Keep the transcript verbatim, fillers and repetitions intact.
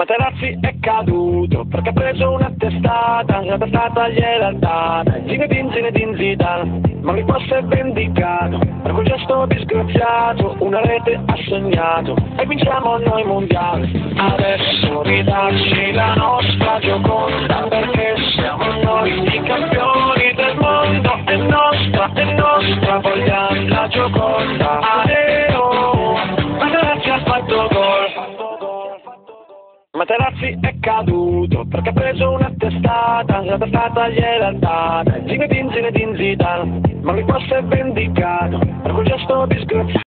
Materazzi è caduto perché ha preso una testata, la testata gliel'ha data. Zinedine, Zinedine Zidane, ma mi può essere vendicato per quel gesto disgraziato, una rete ha segnato e vinciamo noi mondiali. Adesso ridacci la nostra Gioconda, perché siamo noi i campioni del mondo, è nostra, è nostra, vogliamo la Gioconda. Adeo, Materazzi ha fatto gol. Materazzi è caduto perché ha preso una testata, la testata gliel'ha data. Zinedine, Zinedine Zidane, ma mi può essere vendicato per quel gesto disgraziato.